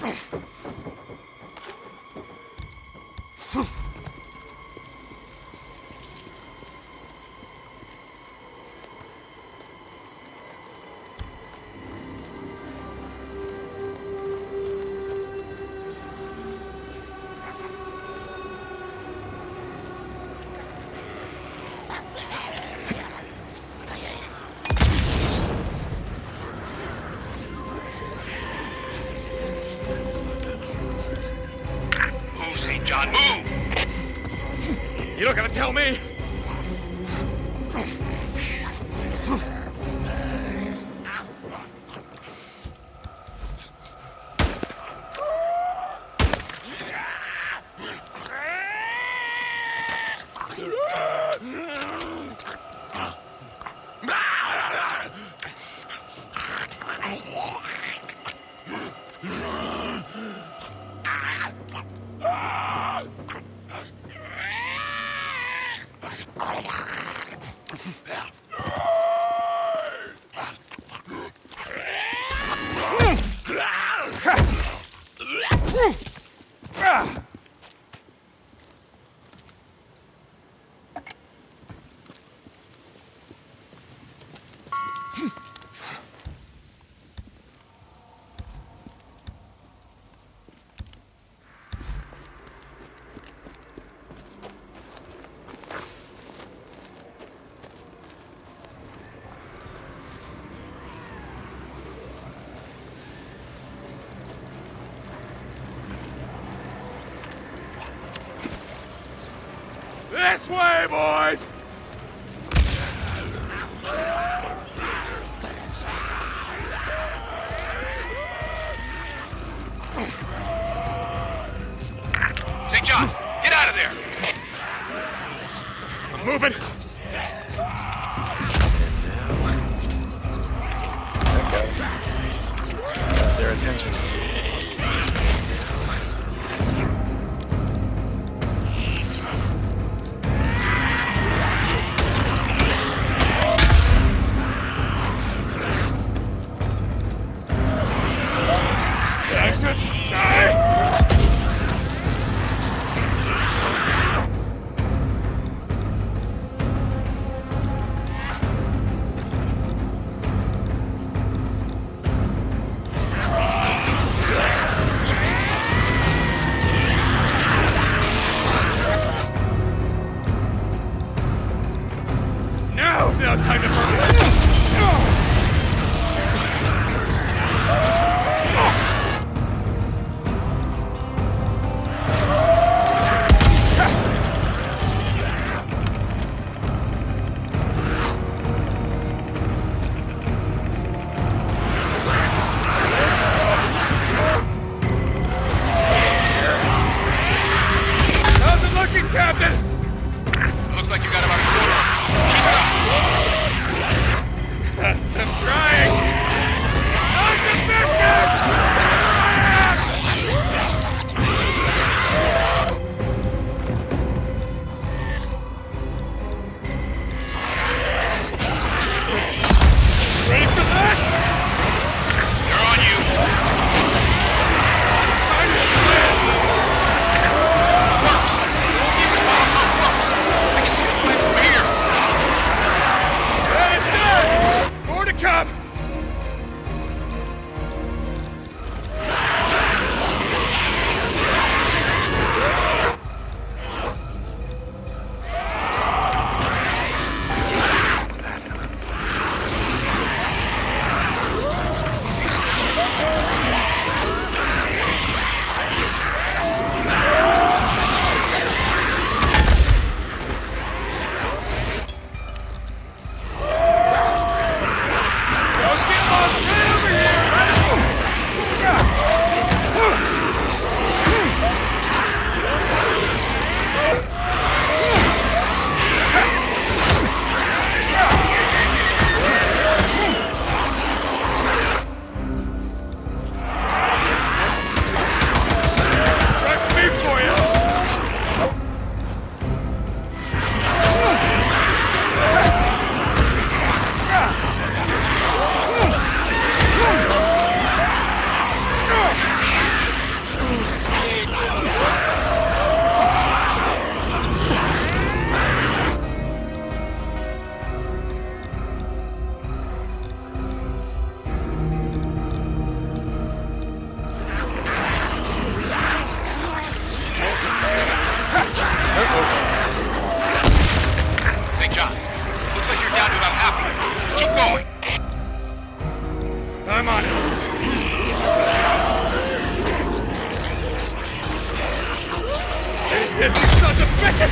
St. John, move! You're not gonna tell me? This way, boys! St. John, get out of there! I'm moving. Okay. Their attention. St. John, looks like you're down to about half of it. Keep going. I'm on it. Yes, you sons of bitches!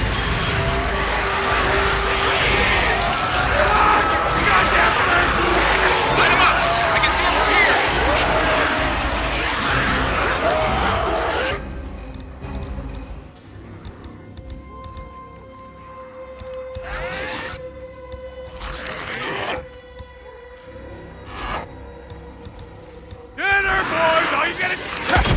Goddamn birds! Light him up! I can see him from here! Dinner, boys! All you get is...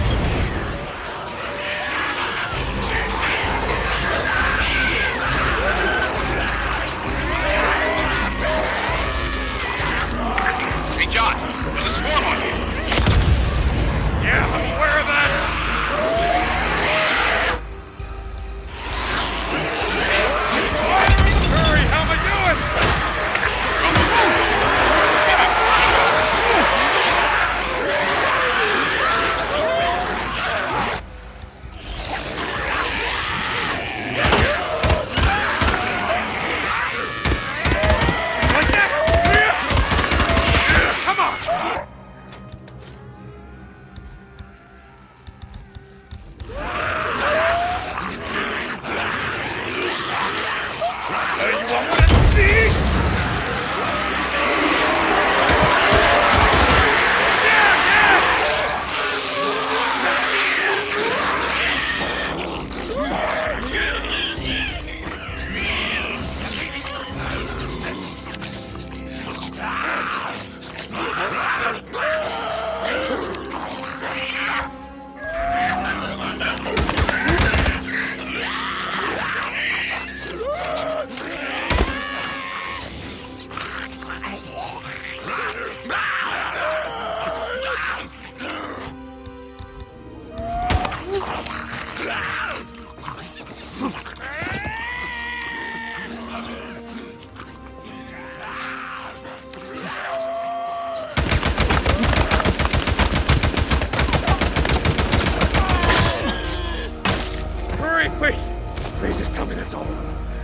St. John, there's a swarm on you. Yeah, I'm aware of that. Hurry, how am I doing? You're almost there. Like that? Yeah. Come on. You want one of these? Hurry, please. Please just tell me that's all.